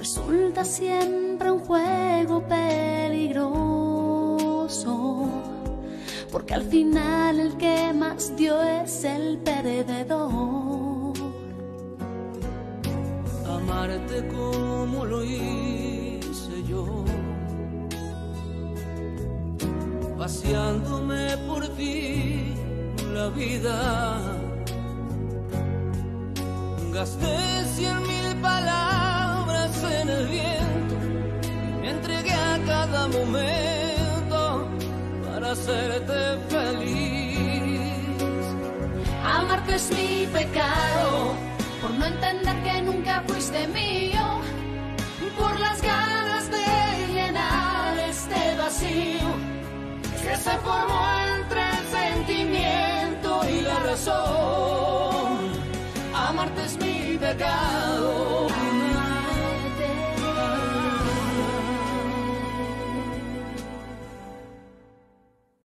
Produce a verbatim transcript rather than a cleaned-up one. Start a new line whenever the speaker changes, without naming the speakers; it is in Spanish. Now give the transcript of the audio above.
resulta siempre un juego peligroso, porque al final el que más dio es el perdedor.
Amarte como lo hice yo, vaciándome por ti la vida. Gasté cien mil palabras en el viento y me entregué a cada momento para hacerte feliz.
Amarte es mi pecado, por no entender que nunca fuiste mío, por las ganas de llenar este vacío que se formó entre el sentimiento y la razón. Amarte es mi pecado.